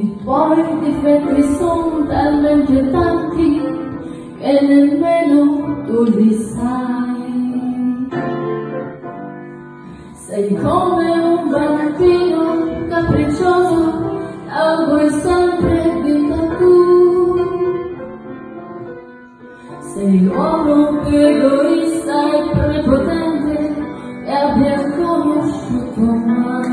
I tuoi difetti sono talmente tanti che nemmeno tu li sai. Sei come un bambino capriccioso, la vuoi sempre vinta tu. Sei l'uomo più egoista e prepotente che abbia conosciuto mai.